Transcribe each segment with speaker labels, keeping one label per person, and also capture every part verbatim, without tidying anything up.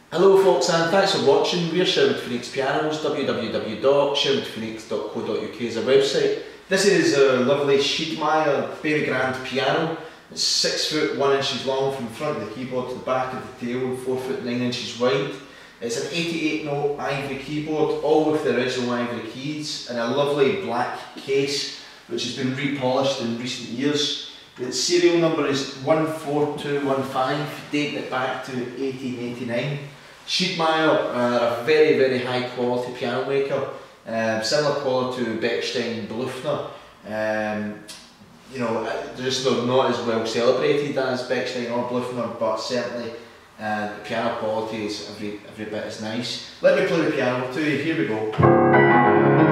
Speaker 1: Hello folks, and thanks for watching. We're Sherwood Phoenix Pianos. w w w dot sherwood phoenix dot co dot u k is our website. This is a lovely Schiedmayer Baby Grand piano. It's six foot one inches long from the front of the keyboard to the back of the tail, four foot nine inches wide. It's an eighty-eight note ivory keyboard, all with the original ivory keys, and a lovely black case which has been repolished in recent years. Its serial number is one four two one five, dating it back to eighteen eighty-nine. Schiedmayer are a very, very high quality piano maker, um, similar quality to Bechstein Blüthner. Um, you know, they're just not as well celebrated as Bechstein or Blüthner, but certainly uh, the piano quality is every, every bit as nice. Let me play the piano to you, here we go.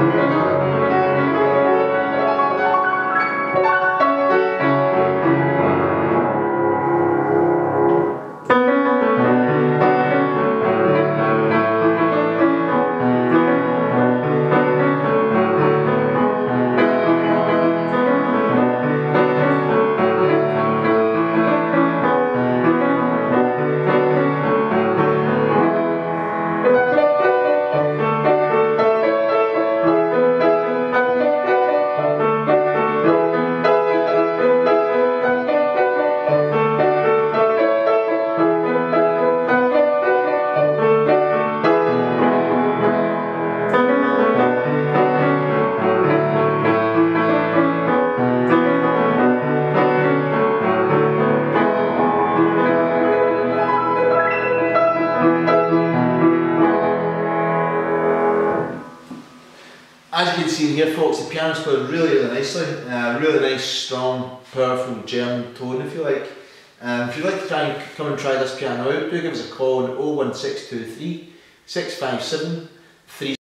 Speaker 1: As you can see here folks, the piano's played really, really nicely. Uh, really nice, strong, powerful German tone if you like. Um, if you'd like to try and come and try this piano out, do give us a call on oh one six two three, six five seven, three